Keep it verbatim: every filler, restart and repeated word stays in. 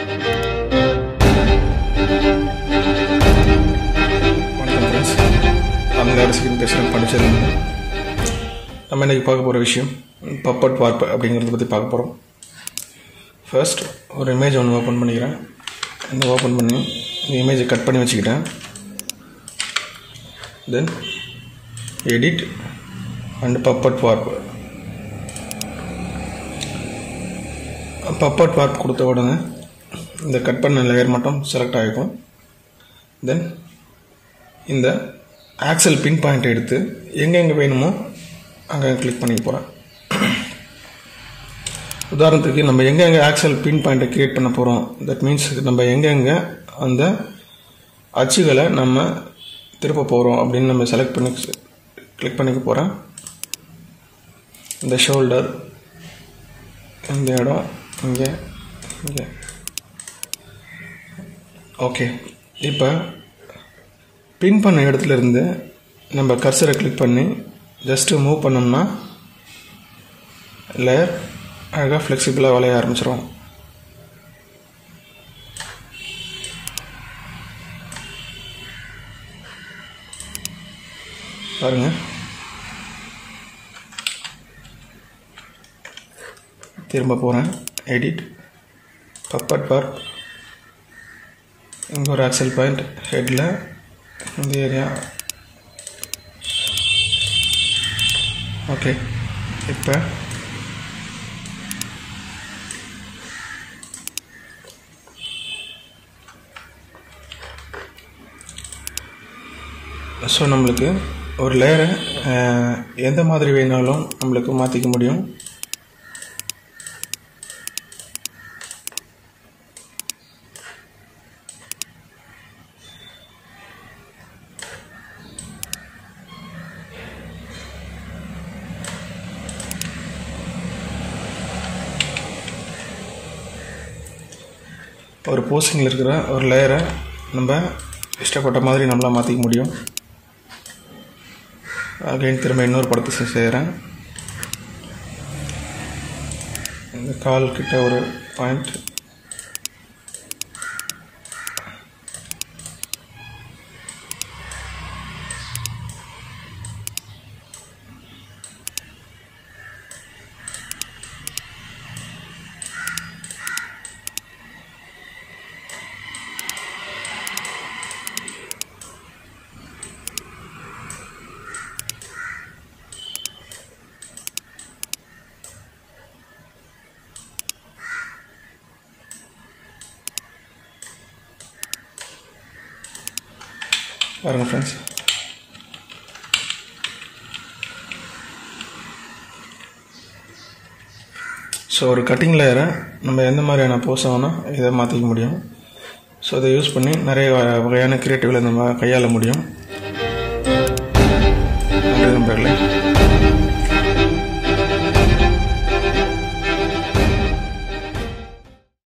வணக்கம் friends, Tamil Nadu skin test படிச்சிருந்தேன். நம்ம இன்றைக்கி பார்க்க போகிற விஷயம் பப்பட் வார்ப் அப்படிங்கிறத பற்றி பார்க்க போகிறோம். ஃபர்ஸ்ட் ஒரு இமேஜ் ஒன்று ஓப்பன் பண்ணிக்கிறேன். இந்த ஓப்பன் பண்ணி இந்த இமேஜை கட் பண்ணி வச்சுக்கிட்டேன். Then edit and puppet warp. Puppet warp கொடுத்த உடனே இந்த கட் பண்ண லேயர் மட்டும் செலக்ட் ஆகிக்கும். தென் இந்த ஆக்சல் பின் பாயிண்ட் எடுத்து எங்கெங்கே வேணுமோ அங்கே கிளிக் பண்ணிக்க போகிறேன். உதாரணத்துக்கு நம்ம எங்கெங்கே ஆக்சல் பின் பாயிண்ட்டை க்ரியேட் பண்ண போகிறோம், தட் மீன்ஸ் நம்ம எங்கெங்கே அந்த அச்சுகளை நம்ம திருப்ப போகிறோம் அப்படின்னு நம்ம செலக்ட் பண்ணி கிளிக் பண்ணிக்க போகிறேன். இந்த ஷோல்டர், இந்த இடம், இங்கே இங்கே ஓகே. இப்போ பின் பண்ண இடத்துல இருந்து நம்ம கர்சரை கிளிக் பண்ணி ஜஸ்ட்டு மூவ் பண்ணோம்னா லேயர் அழகாக ஃப்ளெக்சிபிளாக வளைய ஆரம்பிச்சிடும். பாருங்கள், திரும்ப போகிறேன். எடிட், பப்பட் வார்ப், இங்கே ஒரு ஆக்சல் பாயிண்ட் ஹெட்டில் இந்த ஏரியா. ஓகே, இப்போ ஸோ நம்மளுக்கு ஒரு லேயரை எந்த மாதிரி வேணாலும் நம்மளுக்கு மாற்றிக்க முடியும். ஒரு போஸ்டிங்கில் இருக்கிற ஒரு லேயரை நம்ம இஷ்டப்பட்ட மாதிரி நம்மளாக மாற்றிக்க முடியும். அகைன் திரும்ப இன்னொரு படத்தை செய்கிறேன். இந்த கால் கிட்ட ஒரு பாயிண்ட், பாருங்கள் ஃப்ரெண்ட்ஸ். ஸோ ஒரு கட்டிங் லேயரை நம்ம எந்த மாதிரியான போஸ் ஆகணும் இதை மாற்றிக்க முடியும். ஸோ இதை யூஸ் பண்ணி நிறைய வகையான கிரியேட்டிவில் நம்ம கையாள முடியும். நன்றி நண்பர்களே.